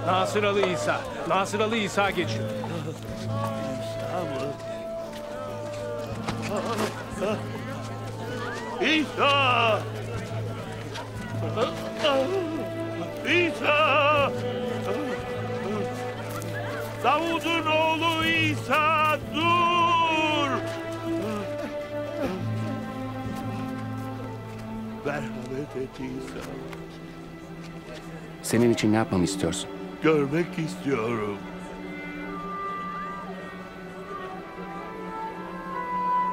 Nasıralı İsa. Nasıralı İsa geçiyor. İsa! İsa! Davud'un oğlu İsa, dur! Merhamet et İsa. Senin için ne yapmamı istiyorsun? Görmek istiyorum.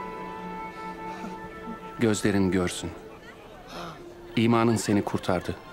Gözlerin görsün. İmanın seni kurtardı.